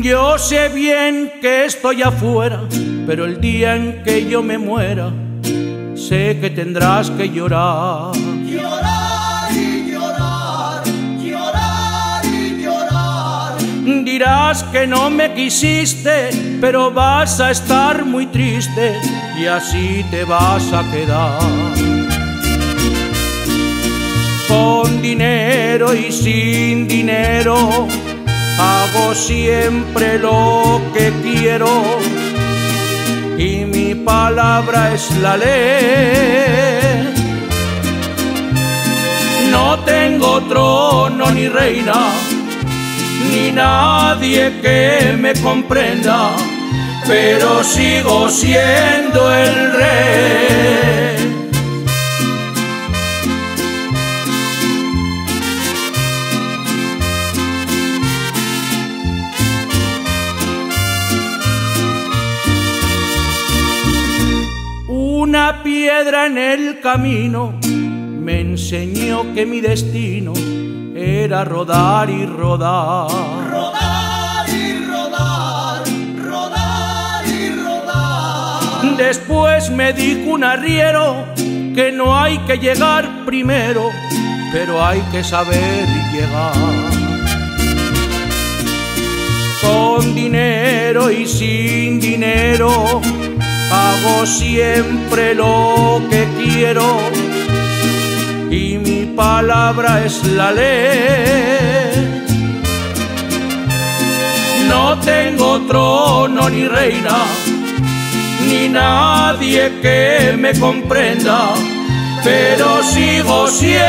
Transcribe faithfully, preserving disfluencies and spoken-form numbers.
Yo sé bien que estoy afuera, pero el día en que yo me muera, sé que tendrás que llorar. Llorar y llorar, llorar y llorar. Dirás que no me quisiste, pero vas a estar muy triste y así te vas a quedar. Con dinero y sin dinero hago siempre lo que quiero y mi palabra es la ley. No tengo trono ni reina, ni nadie que me comprenda, pero sigo siendo el rey. Una piedra en el camino me enseñó que mi destino era rodar y rodar. Rodar y rodar, rodar y rodar. Después me dijo un arriero que no hay que llegar primero, pero hay que saber llegar. Con dinero y sin dinero hago siempre lo que quiero y mi palabra es la ley. No tengo trono ni reina, ni nadie que me comprenda, pero sigo siendo